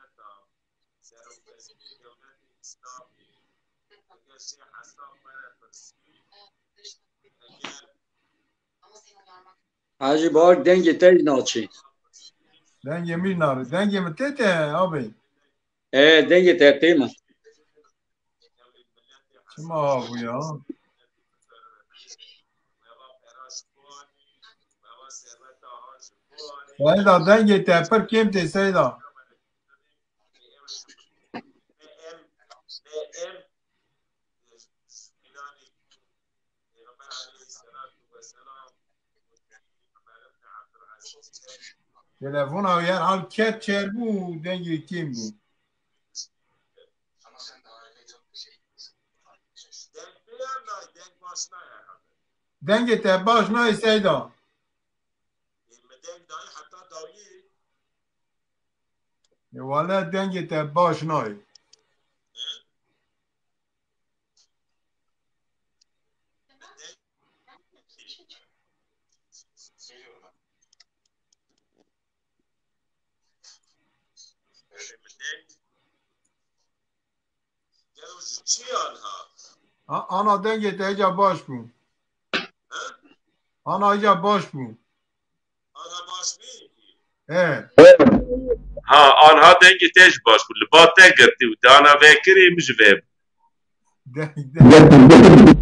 حاجی باک دنگ تی ناچی دنگ می ناره دنگ متی تی آبی اه دنگ تی تیما شما آبویا سیدا دنگ تا پر کم تی سیدا تلفن آیا حال کت چر بو دنگ کم بو دنگ تا باش نای سیدا والا دنگ تا باش نای چی آنها؟ آنا دنگت ایجا باش بون آنا ایجا باش بون آنها باش بی؟ اه ها آنها دنگی تیج باش بود لبا تگرتی و دانا وکری مجوه دنگ دنگ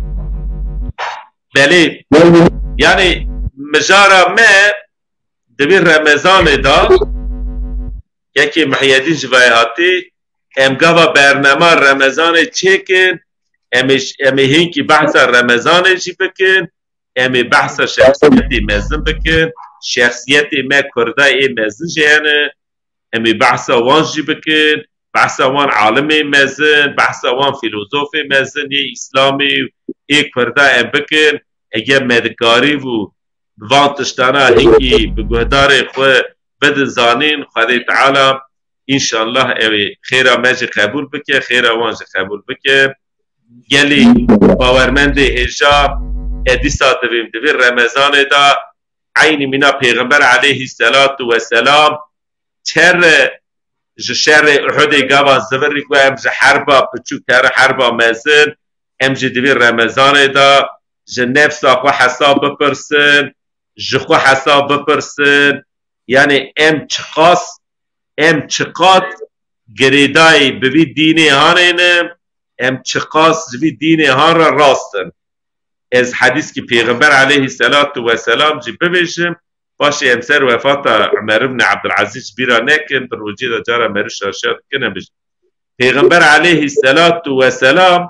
بلی یعنی مجارا ما دبی رمضان دا یکی محیدین جوای هاتی ام گاوا برنامه رمضان چیکن امیش امی هینکی بحث رمضان جی بکن امی بحث شخصیتی مزن بکن شخصیتی ما کرده ای مزن جیانه امی بحث وان جی بکن بحث وان عالمی مزن بحث وان فیلوزوفی مزن ی اسلامی ای کرده ام بکن اگه مدکاری و وان تشتانا هنگی بگهدار خو بد زانین خدای تعالی انشاءالله اوی خیره مجی قبول بکه خیره وانج قبول بکه گلی باورمند هجا ادیسا دویم دوی رمضان دا عین مینا پیغمبر علیه الصلاة والسلام چر جشر احد گاوا زوری کو ام ج حربا پچو کر حربا مزن ام ج دوی رمضان دا ج نفس خو حساب بپرسن ج خو حساب بپرسن یعنی ام چقاس ام چقات گریدای بوی دینی هانینم ام چقاس بوی دینی هان را راستن از حدیث که پیغمبر علیه الصلاة والسلام جی ببیشم باشه امسر وفات عمر بن عبدالعزیز بیرا نکن در وجود جارا مرش شاشات کنه بش پیغمبر علیه الصلاة والسلام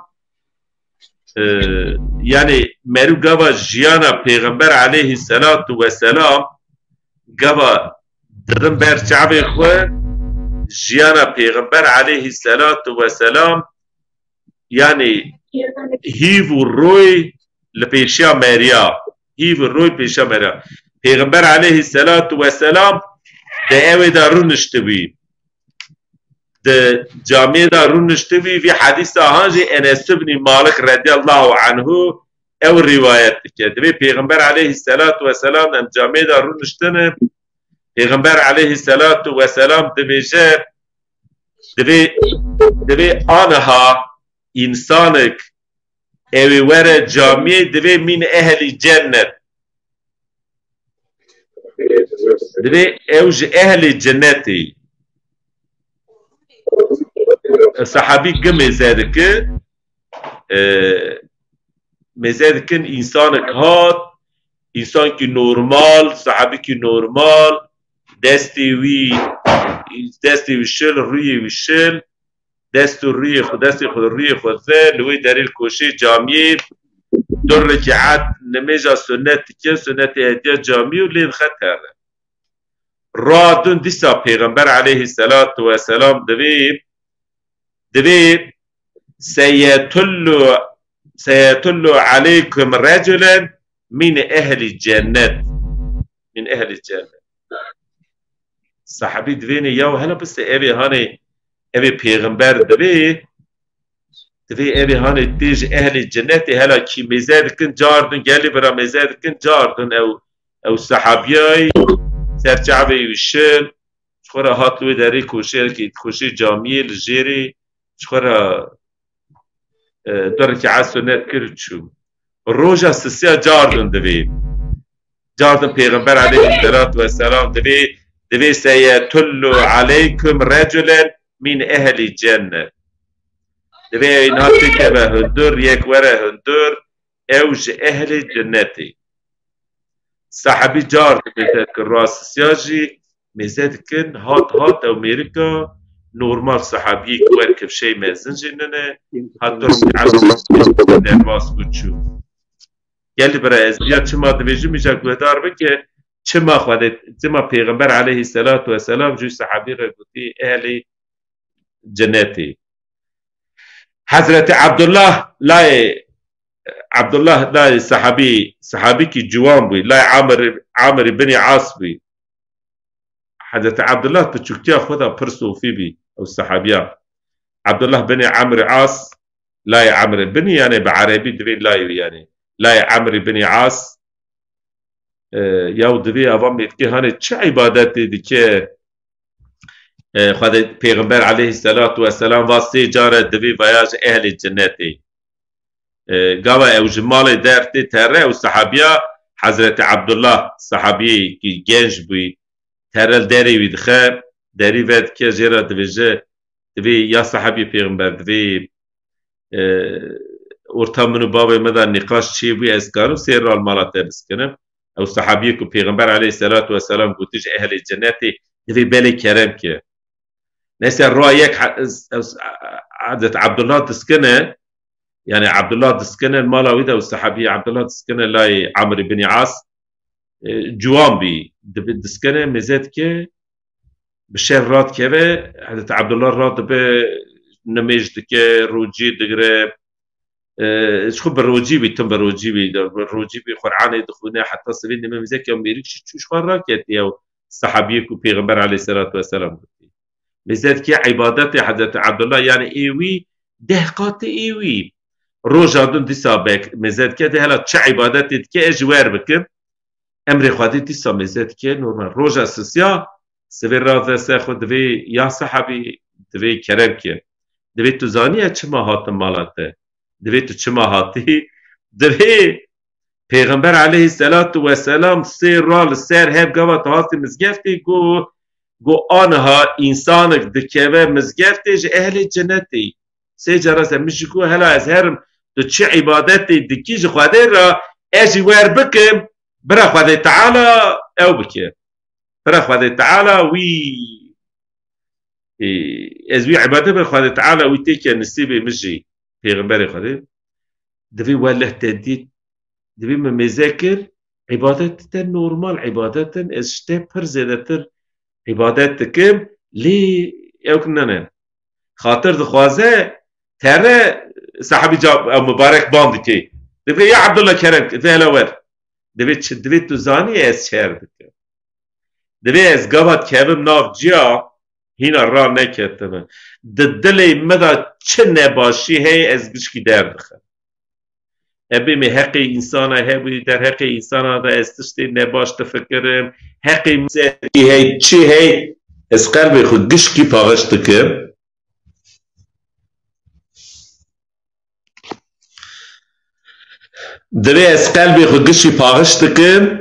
یعنی مرو گوا جیانا پیغمبر علیه الصلاة والسلام گوا ددن بر شعب خو جیانا پیغمبر علیه الصلاة والسلام یعنی هیو و روی لپیشا مریا هیو و روی پیشا مریا پیغمبر علیه الصلاة والسلام ده اوی دا رو نشتوی ده جامعه دا رو نشتوی وی حدیث آهانجی انس بن مالک رضی الله عنه او روایت که ده پیغمبر علیه الصلاة والسلام ام جامعه دا رو نشتنه پیغمبر علیه الصلاة والسلام ده بیشه ده آنها انسانک اوی ور جامعه ده من اهل جنت ده اوج اهل جنتی صحابی که میزد که میزد که انسان هات انسان که نورمال صحابی که نورمال دستی وی دستی وی شل روی وی شل دست روی خود دستی خود روی خود زل لوی دلیل کوشی جامعی دو رکعت نمیجا سنت که سنت احتیاج جامعی و لین خط کرده را دون دیسا پیغمبر علیه الصلاة والسلام دوی دوی سیتلو سیتلو علیکم رجلا من اهل جنت من اهل جنت صحابی دوینه یاو هلا بس اوی هانه اوی پیغمبر دوی دوی اوی هانه تیج اهل جنت هلا کی میزد کن جاردن گلی برا میزد کن جاردن او او صحابیای سرچعبه وشل چخورا هاتلوی داری کوشیر که کوشی جامعی لجیری چخورا داره که عصونت کرد شو روژا سسیا جاردن دوی جاردن پیغمبر علیه الصلاة والسلام دوی دوی سیتلو علیکم رجلا من اهل جنة دوی اینها تکه به هندور یک وره هندور اوج اهل جنتی صحابی جارد میزد که راست سیاجی میزد کن هات هات امریکا نورمال صحابی کوار کفشه مزن جننه هات درست عصر نرواس بچو گلی برای ازبیاد چه ما دویجی میشه گوهدار بکه چه ما خواهده چه ما پیغمبر علیه الصلاة والسلام جوی صحابی را گوتی اهل جنتی حضرت عبدالله لای عبدالله لای صحابی صحابی کی جوان بوی لای عامر عامر بن عاص بوی حضرت عبدالله تشکتیا خدا پر صوفی بی او صحابیا عبدالله بن عامر عاص لای عامر بن یعنی بعربی دوی لای یعنی لای عامر بن عاص یاو دوی اوام میت که هانه چه عبادتی دی که خود پیغمبر علیه الصلاة والسلام واسطه جاره دوی ویاج اهل جنتی قاوة او جمال درتی تره و صحابیا حضرت عبدالله صحابی کی گنج بوی ترل داری ویدخه داری ود که جیرا دویجه دوی یا صحابی پیغمبر دوی ارتامنو بابا مدى نقاش چی بوی از کارم سیر رال مالا ترس کنم او صحابی کو پیغمبر علیه الصلاة والسلام گوتیج اهل جنتی دوی بلی کرم که نسي الرأيك حضرت عبد الله تسكنه يعني عبد الله تسكنه المالا ويدا والصحابي عبد الله تسكنه لاي عمرو بن عاص جوان بي تسكنه مزاد كي بشير رات كي حضرت عبد الله رات ب نميج دكي روجي دغري شخو بروجي بي تم بروجي بي بروجي بي قرآن يدخلنا حتى سبيل ما مزاك يوم يريكش تشوش خراكت يا الصحابي كو بيغمبر عليه الصلاة والسلام مزاد كي عبادات حضرت عبد الله يعني ايوي دهقات ايوي روجا دون دي سابق مزاد كي ده هلا تش عبادات كي اجوار بكم امر خادي دي سا مزاد كي نورمال روجا سوسيا سفر راز ساخد في يا صحابي دوی کرم که دوی تو زانیه چه ماهات مالاته دوی تو چه ماهاتی دوی پیغمبر علیه السلام سه رال سر هب گوه تهاتی مزگفتی گو گو آنها انسانک دکوه مزگفتی جه اهل جنتی سه جراسه میشه گو هلا از هرم تو چه عبادتی دکی جه خواده را اجی ور بکم برا خواده تعالی او بکم برا خواده تعالی وی از وی عبادت بر خواده تعالی وی تیکه نصیبه مجی پیغمبر خواده دوی وله تدید دوی مذاکر عبادت تن نورمال عبادت تن اشته پر زیاده تر عبادت کم لی او کننه خاطر دخوازه تره صحابی جاب مبارک باندی که دوی یا عبدالله کرم دوی هلاور دوی چه دوی تو زانی از شهر بکن دوی از گابت کبم ناف جیا هینا را نکتمه دلی مدا چه نباشی هی از گشکی در بخن ابی می حقی انسان هی در حقی انسان دا استشتی نباش تفکرم حقی مزدی هی چی هی از قلب خود گشکی پاغشت کم دوی از قلب خود گشکی پاغشت کم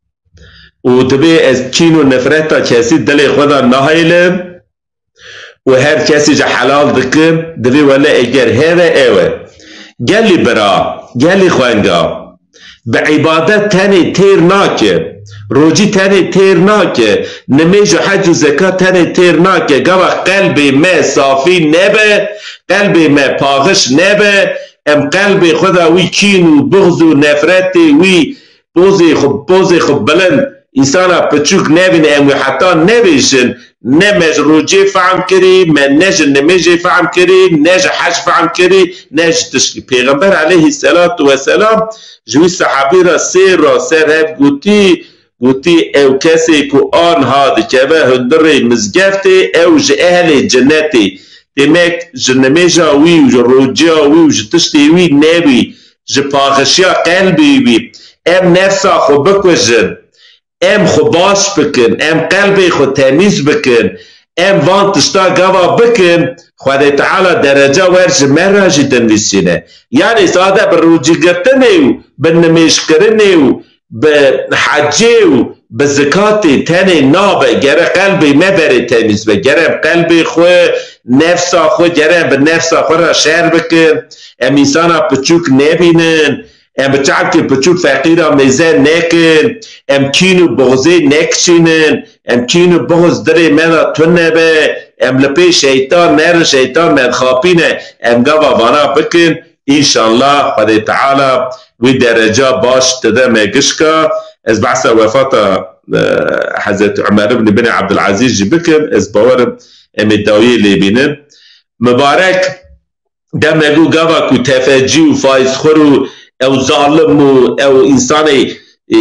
و دوی از کین و نفرت تا کسی دلی خدا نهایلم و هر کسی جا حلال دکم دوی ولی اگر هره اوه گلی برا گلی خوانگا به عبادت تنی تیر ناکه روجی تنی تیر ناکه نمیج و حج و زکات تنی تیر ناکه گوه قلبی ما صافی نبه قلبی ما پاغش نبه ام قلبی خدا وی کین و بغض و نفرتی وی بوزی خوب بوزی خوب بلند انسانا پچوک نبین ام حتی نبیشن نمج روجي فهم كري ما نج نمجي فهم كري نج حج فهم كري نج تشكي پیغمبر عليه الصلاة والسلام جوي صحابي را سير را سر هب قوتي قوتي او كسي كو آن هاد كبه هندري مزگفته او ج اهل جنتي دمك جنمجا وي و روجيا وي و تشتي وي نبي ج پاغشيا قلبي وي ام نفسا خو بکوجن ام خو باش بکن ام قلبی خو تمیز بکن ام وان تشتا گوا بکن خدا تعالی درجه ورش مراجی دنویسینه یعنی ساده بر روجی گرتنه و به نمیش کرنه و به حجه و به زکاتی تنه نابه گره قلبی مبره تمیز به گره قلبی خو نفسا خو گره به نفسا خو را شهر بکن ام انسانا پچوک نبینن ام بچعب که پچوک فقیره میزه نکن ام کینو بغضی نکشینن ام کینو بغض داره منا تو نبه ام لپی شیطان نر شیطان من خاپینه ام گوا وانا بکن انشاءالله خدا تعالی وی درجه باش تده مگشکا از بحث وفات حضرت عمر بن بن عبدالعزیز جی بکن از باورم ام داوی لی بینن مبارک دم نگو گوا کو تفجی و فایز خورو او ظالم او انساني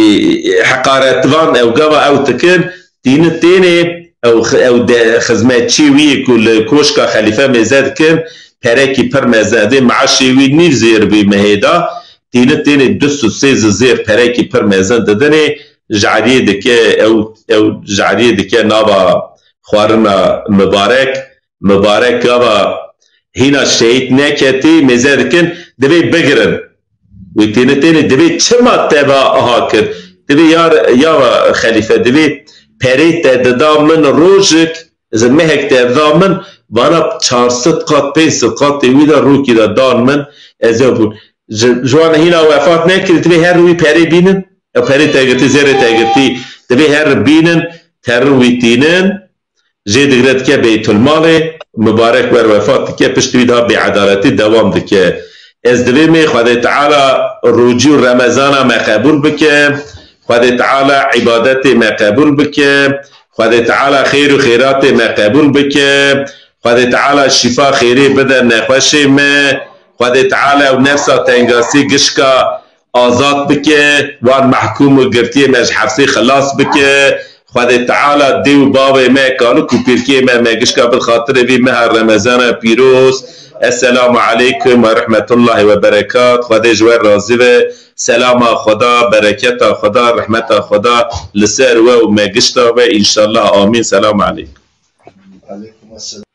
حقارتوان او قوا او تكن دين التاني او او خزمات شيوي كل كوشكا خليفه مزاد كن پركي پر مزاده مع شيوي نير زير بي مهيدا دين التاني دستو سيز زير پركي پر مزاد ددني جعريه دكه او او جعريه دكه نابا خوارنا مبارك مبارك كابا هنا شهيد نكتي مزادكن دبي بقرن ويتيني تيني دبي تشما تبا هاكر دبي يار يا خليفة دبي بريت تدا من روجك إذا مهك تدا من وانا چهارصد قات پنج قات ويدا روكي دا دان من ازابون جوان هنا وفات نكري دبي هر روي بري بينن او بري تاگرتي زيري تاگرتي دبي هر بينن تر ويتينن جي دقرت كه بيت المال مبارك ور وفات كه پشت ويدا بعدالتي دوام دكه از دبي مي خدای تعالى رجوع رمضان ما قبول بكه خدای تعالى عبادت ما قبول بكه خدای تعالى خير و خيرات ما قبول بكه خدای تعالى شفا خيري بده نخوشي ما خدای تعالى و نفسا تنگاسي گشكا آزاد بكه وان محكوم و گرتي مش حفظي خلاص بكه خدای تعالى دي و باب ما كانو كوبيركي ما ما گشكا بالخاطر بي مهر رمضان بيروز. السلام عليكم ورحمة الله وبركاته. خدای جوار راضي و سلام خدا بركة خدا رحمة خدا لسر و ما گشتا و ان شاء الله آمين. سلام عليكم. عليكم السلام.